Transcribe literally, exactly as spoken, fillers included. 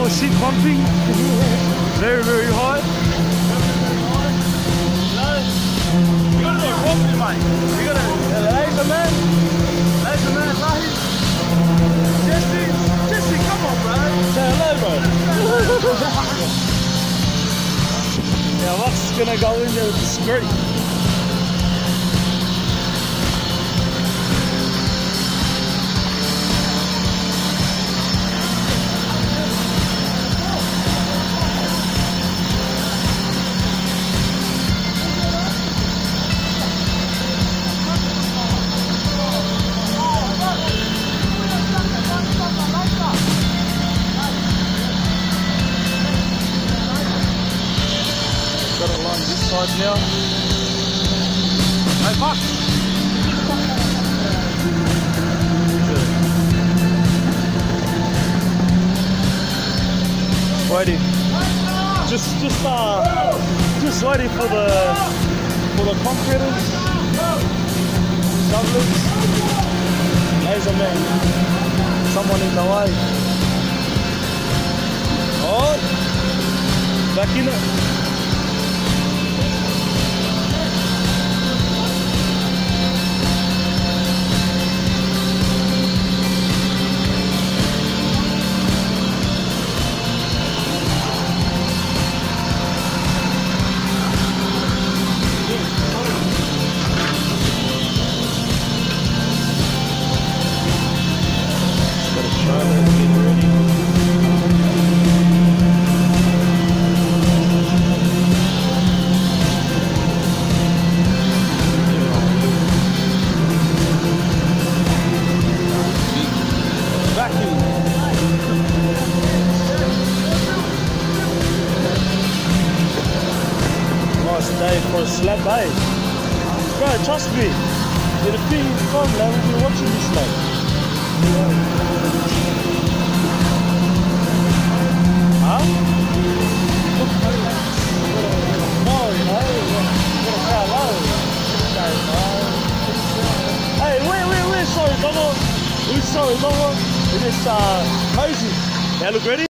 our seat bumping. Very, very high. You gotta do it properly, mate. You gotta. Laser man. Laser man, right? Jesse, Jesse, come on, bro. Say hello, bro. Yeah, Lux is gonna go in there with the screen. Got it along this side now. Hey, fuck. Waiting. Just, just, uh, just waiting for the, for the concreters, shovelers, laser man. Someone in the way. Oh, back in it. Nice day for a slap, eh? Bro, trust me. It'll be fun, man, when you're watching this, man. Huh? No, you know, you gotta say hello. Hey, wait, wait, wait, sorry, Donald. We're sorry, Donald. It is, uh, crazy. Now look ready?